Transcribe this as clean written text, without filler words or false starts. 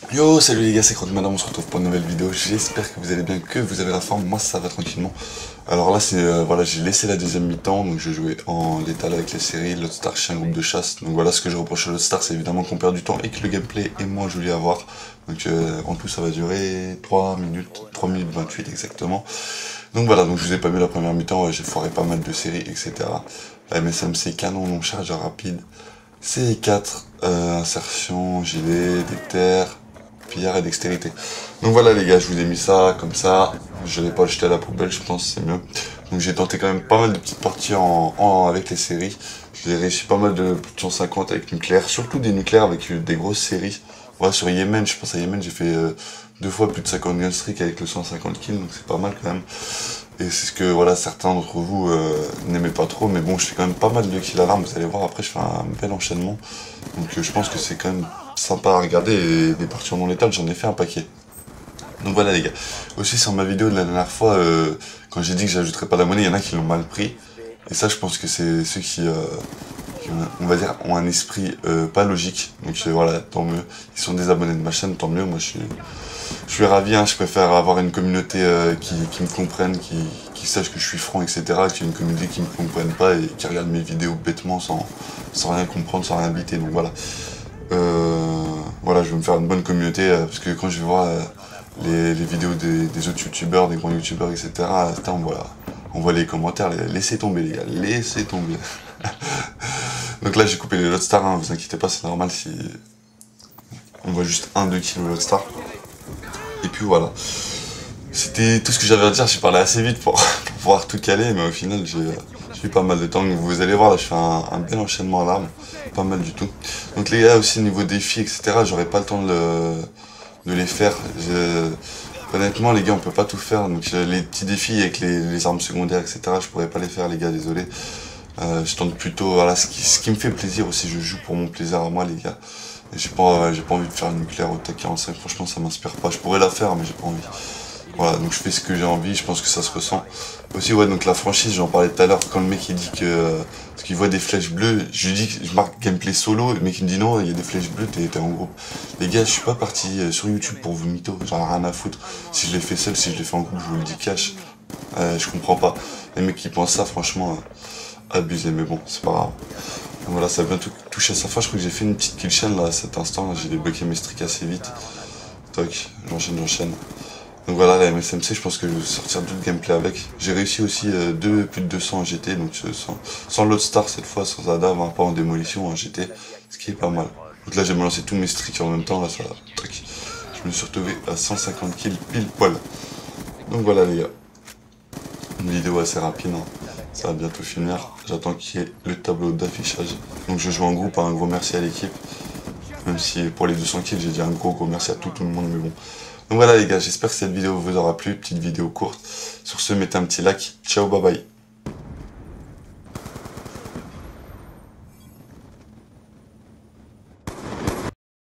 Yo, salut les gars, c'est Croque Madame, on se retrouve pour une nouvelle vidéo. J'espère que vous allez bien, que vous avez la forme. Moi, ça va tranquillement. Alors là, c'est voilà, j'ai laissé la deuxième mi-temps, donc je jouais en létal avec les séries. Loadstar, je suis un groupe de chasse. Donc voilà, ce que je reproche à Loadstar, c'est évidemment qu'on perd du temps et que le gameplay est moins joli à voir. Donc en tout, ça va durer 3 minutes 28 exactement. Donc voilà, donc je vous ai pas mis la première mi-temps, ouais, j'ai foiré pas mal de séries, etc. La MSMC, canon long charge rapide. CI4, insertion, gilet, déterre, pillard et dextérité. Donc voilà les gars, je vous ai mis ça comme ça. Je l'ai pas jeté à la poubelle, je pense c'est mieux. Donc j'ai tenté quand même pas mal de petites parties avec les séries. J'ai réussi pas mal de plus de 150 avec nucléaire, surtout des nucléaires avec des grosses séries. Voilà, sur Yémen, je pense à Yémen, j'ai fait deux fois plus de 50 gun streak avec le 150 kills, donc c'est pas mal quand même. Et c'est ce que voilà certains d'entre vous n'aimaient pas trop, mais bon, je fais quand même pas mal de kills à l'arme, vous allez voir, après je fais un bel enchaînement. Donc je pense que c'est quand même sympa à regarder, et des parties en non létal, j'en ai fait un paquet. Donc voilà les gars. Aussi sur ma vidéo de la dernière fois, quand j'ai dit que j'ajouterais pas la monnaie, il y en a qui l'ont mal pris. Et ça je pense que c'est ceux qui on va dire, ont un esprit pas logique. Donc voilà, tant mieux. Ils sont des abonnés de ma chaîne, tant mieux. Moi je suis ravi, hein. Je préfère avoir une communauté qui me comprenne, qui sache que je suis franc, etc. Qu'il y ait une communauté qui me comprenne pas et qui regarde mes vidéos bêtement sans rien comprendre, sans rien biter. Donc voilà. Voilà, je vais me faire une bonne communauté parce que quand je vais voir les vidéos des autres youtubeurs, des grands youtubeurs, etc. On voit les commentaires, laissez tomber les gars, laissez tomber. Donc là j'ai coupé les Loadstar, hein, vous inquiétez pas, c'est normal si on voit juste 1-2 kills Loadstar. Et puis voilà. C'était tout ce que j'avais à dire, j'ai parlé assez vite pour pouvoir tout caler, mais au final j'ai eu pas mal de temps. Donc vous allez voir, là je fais un bel enchaînement à l'arme, pas mal du tout. Donc les gars aussi niveau défis, etc., j'aurais pas le temps de les faire. Honnêtement les gars on peut pas tout faire, donc les petits défis avec les armes secondaires, etc., je pourrais pas les faire les gars, désolé. Je tente plutôt, voilà, ce qui me fait plaisir aussi, je joue pour mon plaisir à moi les gars. Et j'ai pas envie de faire une nucléaire au TAC-45, franchement ça m'inspire pas. Je pourrais la faire mais j'ai pas envie. Voilà, donc je fais ce que j'ai envie, je pense que ça se ressent. Aussi ouais, donc la franchise, j'en parlais tout à l'heure, quand le mec il dit que parce qu'il voit des flèches bleues, je lui dis que je marque gameplay solo, le mec il me dit non, il y a des flèches bleues, t'es en groupe. Les gars, je suis pas parti sur YouTube pour vous mytho, j'en ai rien à foutre. Si je l'ai fait seul, si je l'ai fait en groupe, je vous le dis cash. Je comprends pas. Les mecs qui pensent ça, franchement, abusé, mais bon, c'est pas grave. Donc voilà, ça a bientôt touché à sa fin. Je crois que j'ai fait une petite kill chain là à cet instant. J'ai débloqué mes streaks assez vite. Toc, j'enchaîne. Donc voilà, la MSMC, je pense que je vais sortir d'autres gameplay avec. J'ai réussi aussi plus de 200 en GT, donc sans Loadstar cette fois, sans Ada, hein, pas en démolition en GT, ce qui est pas mal. Donc là, j'ai balancé tous mes streaks en même temps, là, ça, tac. Je me suis retrouvé à 150 kills pile poil. Donc voilà les gars. Une vidéo assez rapide, hein. Ça va bientôt finir. J'attends qu'il y ait le tableau d'affichage. Donc je joue en groupe, un gros merci à l'équipe. Même si pour les 200 kills, j'ai dit un gros merci à tout le monde, mais bon. Donc voilà les gars, j'espère que cette vidéo vous aura plu. Petite vidéo courte. Sur ce, mettez un petit like. Ciao, bye bye.